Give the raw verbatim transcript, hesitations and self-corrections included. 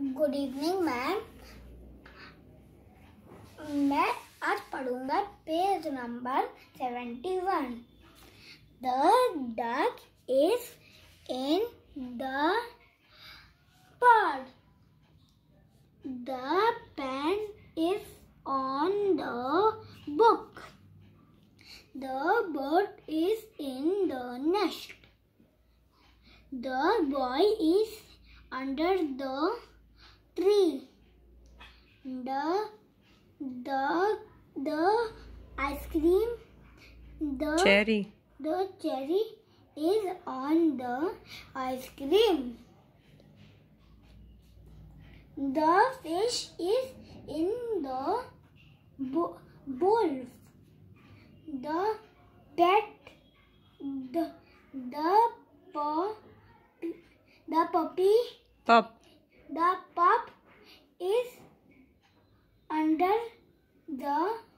Good evening ma'am. मैं आज पढ़ूंगा page number seventy one. The duck is in the pot. The pen is on the book. The bird is in the nest. The boy is under the tree. The the the ice cream the cherry the cherry is on the ice cream. The fish is in the bo bowl. The pet the the paw the puppy pup the pup is under the